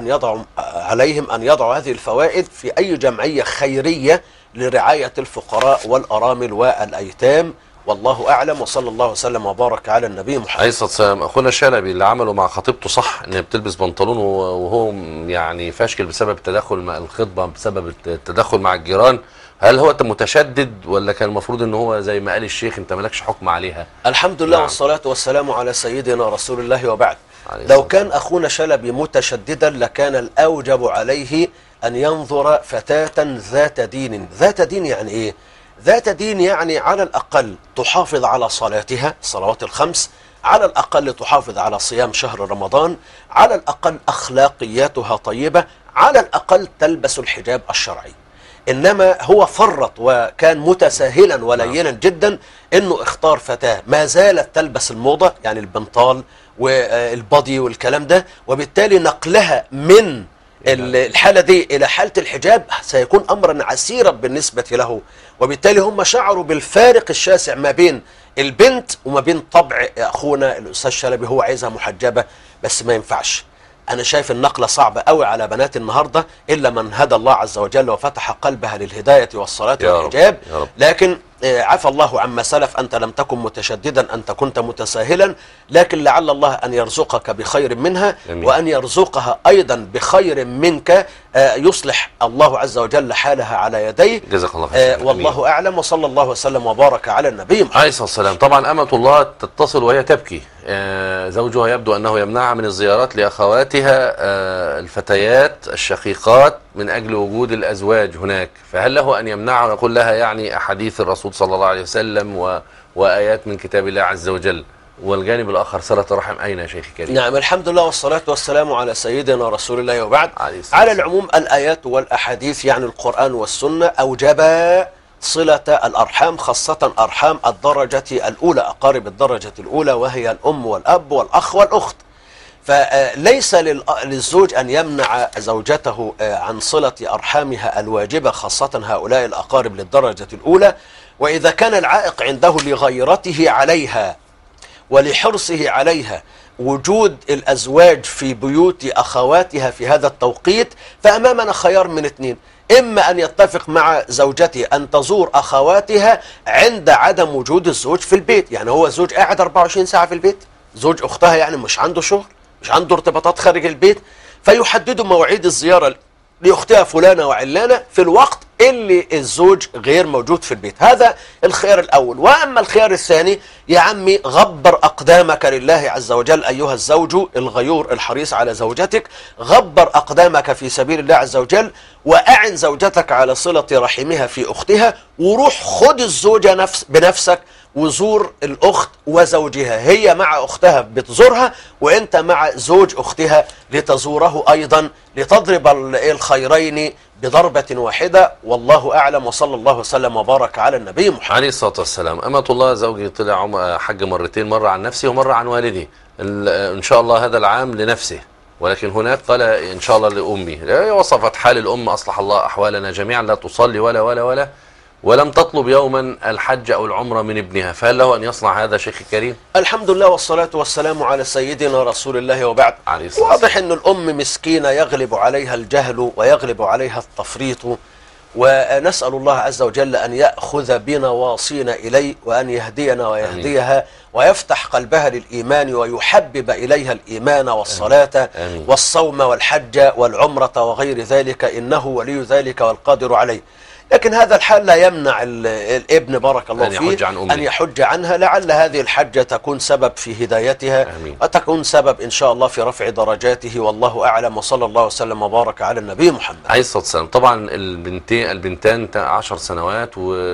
عليهم أن يضعوا هذه الفوائد في أي جمعية خيرية لرعاية الفقراء والأرامل والأيتام. والله أعلم، وصلى الله وسلم وبارك على النبي محمد عليه الصلاة والسلام. أخونا الشلبي اللي عمله مع خطيبته صح، إن بتلبس بنطلون وهو يعني فاشكل بسبب التدخل مع الخطبة، بسبب التدخل مع الجيران، هل هو متشدد ولا كان المفروض ان هو زي ما قال الشيخ انت مالكش حكم عليها؟ الحمد لله. نعم. والصلاة والسلام على سيدنا رسول الله وبعد. لو كان أخونا شلبي متشددا لكان الأوجب عليه أن ينظر فتاة ذات دين. ذات دين يعني إيه؟ ذات دين يعني على الأقل تحافظ على صلاتها، الصلوات الخمس، على الأقل تحافظ على صيام شهر رمضان، على الأقل أخلاقياتها طيبة، على الأقل تلبس الحجاب الشرعي. إنما هو فرط وكان متساهلا ولينا جدا إنه اختار فتاة ما زالت تلبس الموضة، يعني البنطال والبادي والكلام ده، وبالتالي نقلها من الحالة دي إلى حالة الحجاب سيكون أمرا عسيرا بالنسبة له. وبالتالي هم شعروا بالفارق الشاسع ما بين البنت وما بين طبع أخونا الأستاذ شلبي. هو عايزها محجبة بس ما ينفعش. أنا شايف النقلة صعبة قوي على بنات النهاردة، إلا من هدى الله عز وجل وفتح قلبها للهداية والصلاة والحجاب. لكن عفى الله عما سلف، أنت لم تكن متشددا، أنت كنت متساهلا، لكن لعل الله أن يرزقك بخير منها. أمين. وأن يرزقها أيضا بخير منك، يصلح الله عز وجل حالها على يديه. جزاك الله خير. والله أعلم، وصلى الله وسلم وبارك على النبي محمد عليه الصلاة والسلام. طبعا أمة الله تتصل وهي تبكي، زوجها يبدو أنه يمنعها من الزيارات لأخواتها الفتيات الشقيقات من أجل وجود الأزواج هناك، فهل له أن يمنعها ويقول لها يعني أحاديث الرسول صلى الله عليه وسلم وآيات من كتاب الله عز وجل؟ والجانب الآخر صلة الرحم أين يا شيخ الكريم؟ نعم الحمد لله والصلاة والسلام على سيدنا رسول الله وبعد. على العموم الآيات والأحاديث يعني القرآن والسنة أوجبا صلة الأرحام، خاصة أرحام الدرجة الأولى، أقارب الدرجة الأولى، وهي الأم والأب والأخ والأخت. فليس للزوج أن يمنع زوجته عن صلة أرحامها الواجبة، خاصة هؤلاء الأقارب للدرجة الأولى. وإذا كان العائق عنده لغيرته عليها ولحرصه عليها وجود الأزواج في بيوت أخواتها في هذا التوقيت، فأمامنا خيار من اثنين: إما أن يتفق مع زوجته أن تزور أخواتها عند عدم وجود الزوج في البيت، يعني هو زوج قاعد 24 ساعة في البيت، زوج أختها يعني مش عنده شغل، مش عنده ارتباطات خارج البيت، فيحددوا مواعيد الزيارة لأختها فلانة وعلانة في الوقت اللي الزوج غير موجود في البيت. هذا الخيار الأول. وأما الخيار الثاني: يا عمي غبر أقدامك لله عز وجل أيها الزوج الغيور الحريص على زوجتك، غبر أقدامك في سبيل الله عز وجل، وأعن زوجتك على صلة رحمها في أختها، وروح خد الزوجة بنفسك وزور الأخت وزوجها، هي مع أختها بتزورها وأنت مع زوج أختها لتزوره أيضا، لتضرب الخيرين بضربة واحدة. والله أعلم، وصلى الله وسلم وبارك على النبي محمد عليه الصلاة والسلام. أمة الله زوجي طلع حج مرتين، مرة عن نفسي ومرة عن والدي، إن شاء الله هذا العام لنفسه، ولكن هناك قال إن شاء الله لأمي. وصفت حال الأم أصلح الله أحوالنا جميعا، لا تصلي ولا ولم تطلب يوما الحج أو العمرة من ابنها، فهل له أن يصنع هذا شيخ الكريم؟ الحمد لله والصلاة والسلام على سيدنا رسول الله وبعد. واضح أن الأم مسكينة يغلب عليها الجهل ويغلب عليها التفريط، ونسأل الله عز وجل أن يأخذ بنواصينا إليه، وأن يهدينا ويهديها ويفتح قلبها للإيمان ويحبب إليها الإيمان والصلاة والصوم والحج والعمرة وغير ذلك، إنه ولي ذلك والقادر عليه. لكن هذا الحال لا يمنع الابن بارك الله فيه أن يحج عنها، لعل هذه الحجة تكون سبب في هدايتها وتكون سبب إن شاء الله في رفع درجاته، والله أعلم، وصلى الله وسلم وبارك على النبي محمد عليه الصلاة والسلام. طبعا البنتان 10 سنوات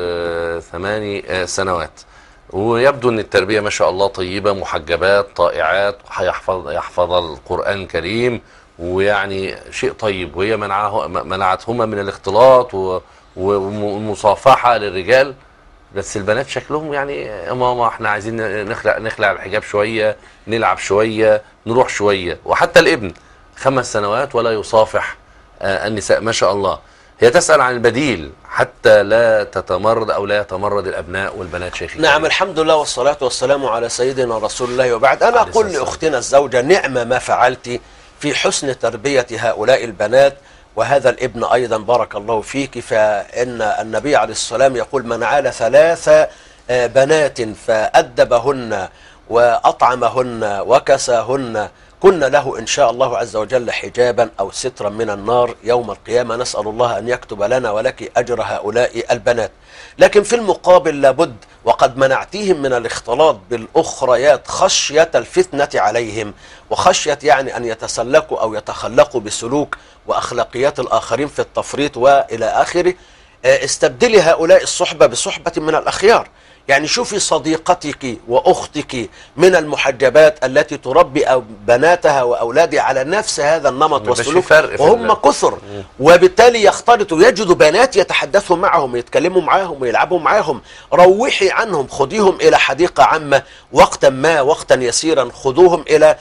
و8 سنوات، ويبدو أن التربية ما شاء الله طيبة، محجبات طائعات، يحفظ القرآن الكريم، ويعني شيء طيب، وهي منعتهما من الاختلاط والمصافحة للرجال. بس البنات شكلهم يعني يا ماما احنا عايزين نخلع الحجاب شوية، نلعب شوية، نروح شوية. وحتى الابن 5 سنوات ولا يصافح النساء ما شاء الله. هي تسأل عن البديل حتى لا تتمرد أو لا يتمرد الأبناء والبنات شيخي. نعم، الحمد لله والصلاة والسلام على سيدنا رسول الله وبعد. أنا أقول لأختنا الزوجة نعم ما فعلت في حسن تربية هؤلاء البنات وهذا الابن أيضا بارك الله فيك، فإن النبي عليه السلام يقول من عال 3 بنات فأدبهن وأطعمهن وكساهن كن له إن شاء الله عز وجل حجابا أو سترا من النار يوم القيامة. نسأل الله أن يكتب لنا ولك أجر هؤلاء البنات. لكن في المقابل لابد، وقد منعتيهم من الاختلاط بالأخريات خشية الفتنة عليهم، وخشية يعني أن يتسلكوا أو يتخلقوا بسلوك وأخلاقيات الآخرين في التفريط وإلى آخره. استبدلي هؤلاء الصحبة بصحبة من الأخيار. يعني شوفي صديقتك وأختك من المحجبات التي تربي بناتها وأولادها على نفس هذا النمط والسلوك، وهم كثر، وبالتالي يختلطوا، يجدوا بنات يتحدثوا معهم، يتكلموا معهم ويلعبوا معهم. روحي عنهم، خذيهم إلى حديقة عامة وقتا يسيرا، خذوهم إلى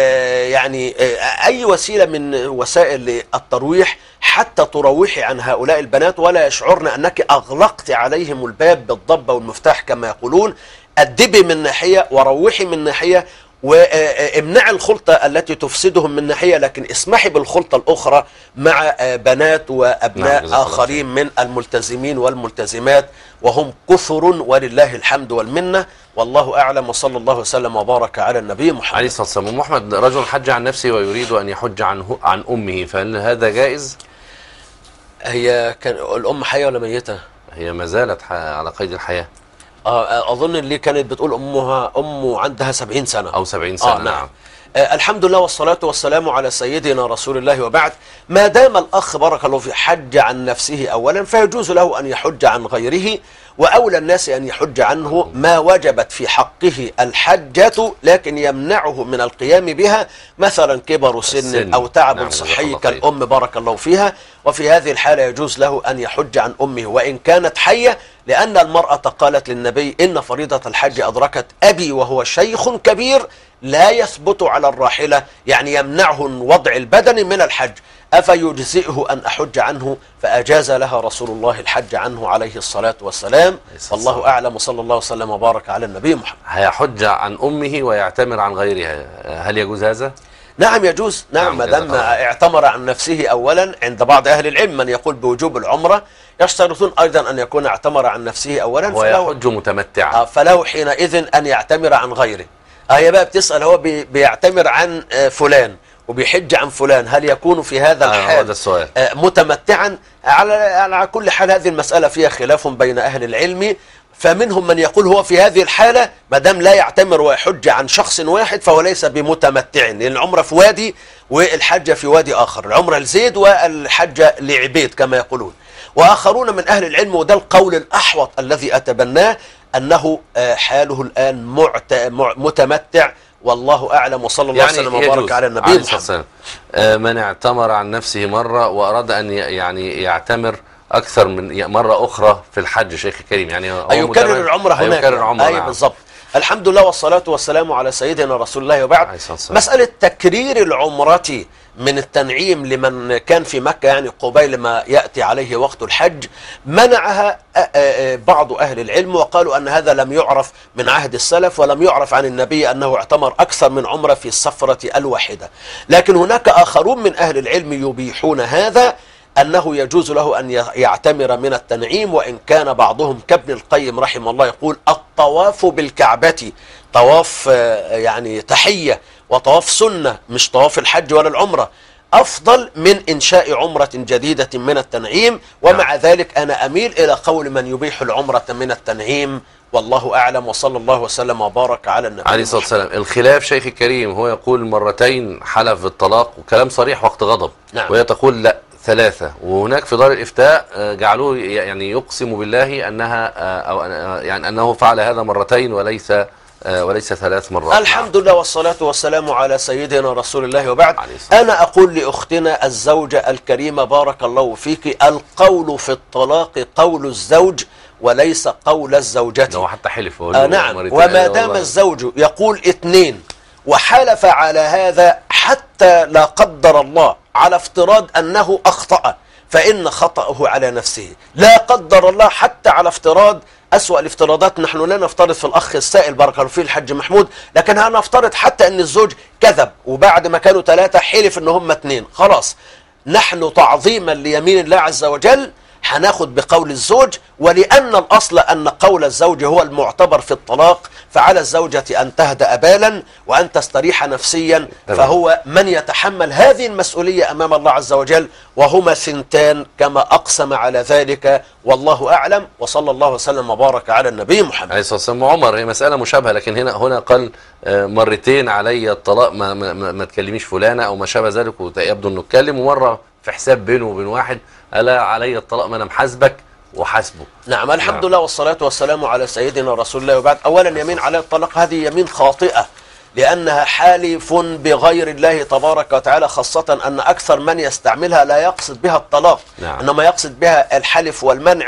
أي وسيلة من وسائل الترويح حتى تروحي عن هؤلاء البنات ولا يشعرن أنك أغلقت عليهم الباب بالضبة والمفتاح كما يقولون. أدبي من ناحية وروحي من ناحية، وامنع الخلطة التي تفسدهم من ناحية، لكن اسمحي بالخلطة الأخرى مع بنات وأبناء آخرين من الملتزمين والملتزمات، وهم كثر ولله الحمد والمنة، والله أعلم، وصلى الله وسلم وبارك على النبي محمد عليه الصلاة والسلام. محمد رجل حج عن نفسه ويريد أن يحج عن أمه، فهل هذا جائز؟ هي كان الأم حية ولا ميتة؟ هي ما زالت على قيد الحياة. أظن اللي كانت بتقول أمه عندها 70 سنة أو 70 سنة. نعم. الحمد لله والصلاة والسلام على سيدنا رسول الله وبعد. ما دام الأخ بارك الله فيه حج عن نفسه أولا، فيجوز له أن يحج عن غيره، وأولى الناس أن يحج عنه ما وجبت في حقه الحجة، لكن يمنعه من القيام بها مثلا كبر سن أو تعب صحي كالأم بارك الله فيها. وفي هذه الحالة يجوز له أن يحج عن أمه وإن كانت حية، لأن المرأة قالت للنبي إن فريضة الحج أدركت أبي وهو شيخ كبير لا يثبت على الراحلة، يعني يمنعه وضع البدن من الحج، أفيجزئه أن أحج عنه؟ فأجاز لها رسول الله الحج عنه عليه الصلاة والسلام، والله أعلم، وصلى الله وسلم وبارك على النبي محمد. هيحج عن أمه ويعتمر عن غيرها، هل يجوز هذا؟ نعم يجوز. نعم ما دام اعتمر عن نفسه أولا. عند بعض أهل العلم من يقول بوجوب العمرة، يشترطون أيضا أن يكون اعتمر عن نفسه أولا ويحج متمتعا، فله حينئذ أن يعتمر عن غيره. هي بقى بتسأل هو بيعتمر عن فلان وبيحج عن فلان، هل يكون في هذا الحال متمتعا؟ على كل حال هذه المسألة فيها خلاف بين أهل العلم، فمنهم من يقول هو في هذه الحالة ما دام لا يعتمر ويحج عن شخص واحد فهو ليس بمتمتع، لأن العمرة في وادي والحجة في وادي آخر، العمرة لزيد والحجة لعبيد كما يقولون. وآخرون من أهل العلم، وده القول الأحوط الذي أتبناه، أنه حاله الآن متمتع، والله أعلم، وصلى الله وسلم وبارك على النبي محمد. من اعتمر عن نفسه مرة وأراد أن يعني يعتمر أكثر من مرة أخرى في الحج شيخ الكريم، يعني يكرر العمرة هناك. أي بالضبط. الحمد لله والصلاة والسلام على سيدنا رسول الله. وبعد، مسألة تكرير العمرة من التنعيم لمن كان في مكة يعني قبيل ما يأتي عليه وقت الحج، منعها بعض أهل العلم، وقالوا أن هذا لم يعرف من عهد السلف، ولم يعرف عن النبي أنه اعتمر أكثر من عمرة في السفرة الواحدة. لكن هناك آخرون من أهل العلم يبيحون هذا، أنه يجوز له أن يعتمر من التنعيم، وإن كان بعضهم كابن القيم رحمه الله يقول الطواف بالكعبة طواف يعني تحية وطواف سنة، مش طواف الحج ولا العمرة، أفضل من إنشاء عمرة جديدة من التنعيم. ومع ذلك أنا أميل إلى قول من يبيح العمرة من التنعيم، والله أعلم، وصلى الله وسلم وبارك على النبي عليه الصلاة والسلام. الخلاف شيخ الكريم، هو يقول مرتين حلف بالطلاق وكلام صريح وقت غضب، نعم. وهي تقول لا 3. وهناك في دار الإفتاء جعلوه يعني يقسم بالله أنها أو يعني أنه فعل هذا مرتين وليس 3 مرات. الحمد لله والصلاة والسلام على سيدنا رسول الله. وبعد، أنا أقول لأختنا الزوجة الكريمة بارك الله فيك، القول في الطلاق قول الزوج وليس قول الزوجة. لو حتى حلف نعم. وما دام الزوج يقول 2 وحلف على هذا، حتى لا قدر الله على افتراض أنه أخطأ، فإن خطأه على نفسه، لا قدر الله حتى على افتراض أسوأ الافتراضات. نحن لا نفترض في الأخ السائل بارك الله فيه الحج محمود، لكن هنفترض حتى أن الزوج كذب، وبعد ما كانوا 3 حلف أن هم 2، خلاص نحن تعظيما ليمين الله عز وجل هناخد بقول الزوج، ولأن الأصل أن قول الزوج هو المعتبر في الطلاق، فعلى الزوجة أن تهدأ بالا وأن تستريح نفسيا، فهو من يتحمل هذه المسؤولية أمام الله عز وجل، وهما 2 كما أقسم على ذلك، والله أعلم، وصلى الله وسلم وبارك على النبي محمد عليه الصلاة والسلام. عمر، هي مسألة مشابهة، لكن هنا قال مرتين علي الطلاق، ما تكلميش فلانة أو ما شابه ذلك، ويبدو أنه اتكلم، ومرة في حساب بينه وبين واحد ألا علي الطلاق، ما أنا محاسبك وحاسبه. نعم. الحمد لله والصلاة والسلام على سيدنا رسول الله. وبعد، أولا يمين على الطلاق هذه يمين خاطئة، لأنها حالف بغير الله تبارك وتعالى، خاصة أن أكثر من يستعملها لا يقصد بها الطلاق، نعم. إنما يقصد بها الحلف والمنع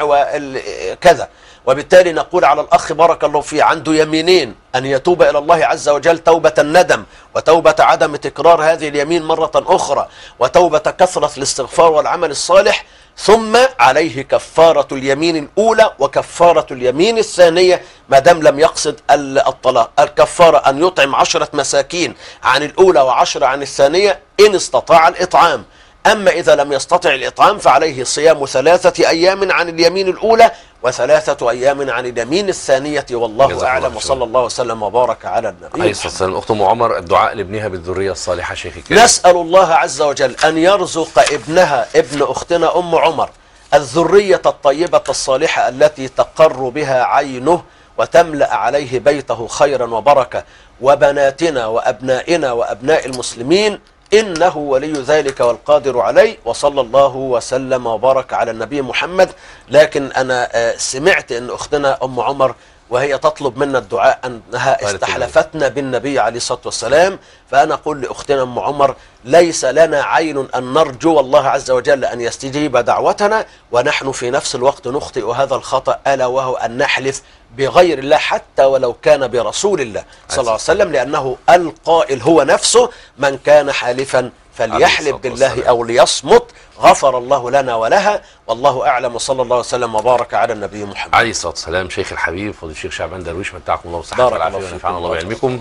وكذا. وبالتالي نقول على الأخ بارك الله فيه عنده يمينين، أن يتوب إلى الله عز وجل توبة الندم، وتوبة عدم تكرار هذه اليمين مرة أخرى، وتوبة كثرة الاستغفار والعمل الصالح، ثم عليه كفارة اليمين الأولى وكفارة اليمين الثانية ما دام لم يقصد الطلاق. الكفارة أن يطعم 10 مساكين عن الأولى و10 عن الثانية إن استطاع الإطعام. أما إذا لم يستطع الإطعام فعليه صيام 3 أيام عن اليمين الأولى و3 أيام عن اليمين الثانية، والله أعلم، وصلى الله وسلم وبارك على النبي عليه الصلاة والسلام. أخت أم عمر، الدعاء لابنها بالذرية الصالحة شيخ الكريم. نسأل الله عز وجل أن يرزق ابنها ابن أختنا أم عمر الذرية الطيبة الصالحة التي تقر بها عينه وتملأ عليه بيته خيرا وبركة، وبناتنا وأبنائنا وأبناء المسلمين، إنه ولي ذلك والقادر عليه، وصلى الله وسلم وبارك على النبي محمد. لكن أنا سمعت أن أختنا أم عمر وهي تطلب منا الدعاء أنها استحلفتنا بالنبي عليه الصلاة والسلام، فأنا أقول لأختنا أم عمر ليس لنا عين أن نرجو الله عز وجل أن يستجيب دعوتنا، ونحن في نفس الوقت نخطئ هذا الخطأ، ألا وهو أن نحلف بغير الله حتى ولو كان برسول الله صلى الله عليه وسلم، لأنه القائل هو نفسه من كان حالفا فليحلف بالله أو ليصمت، غفر الله لنا ولها، والله أعلم، وصلى الله وسلم وبارك على النبي محمد عليه الصلاة والسلام. شيخ الحبيب فضيلة الشيخ شعبان درويش، متعكم الله بالصحة والعافية ونفعنا الله بعلمكم.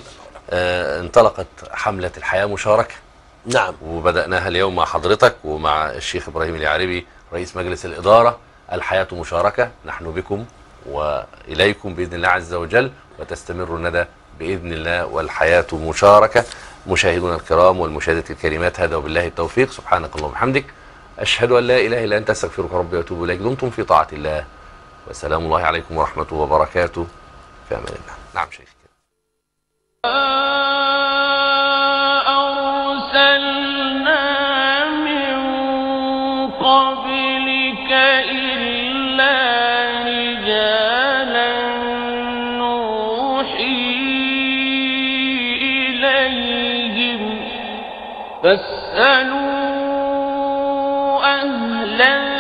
انطلقت حملة الحياة مشاركة، نعم، وبدأناها اليوم مع حضرتك ومع الشيخ إبراهيم اليعربي رئيس مجلس الإدارة. الحياة مشاركة، نحن بكم وإليكم بإذن الله عز وجل، وتستمر الندى بإذن الله، والحياة مشاركة. مشاهدونا الكرام والمشاهدات الكريمات، هذا وبالله التوفيق، سبحانك اللهم وبحمدك، أشهد أن لا إله إلا أنت، أستغفرك ربي وأتوب إليك. دمتم في طاعة الله، وسلام الله عليكم ورحمته وبركاته، في أمان الله. نعم شيخ. أرسلنا من قبلك إلا رجالا فاسألوا أهل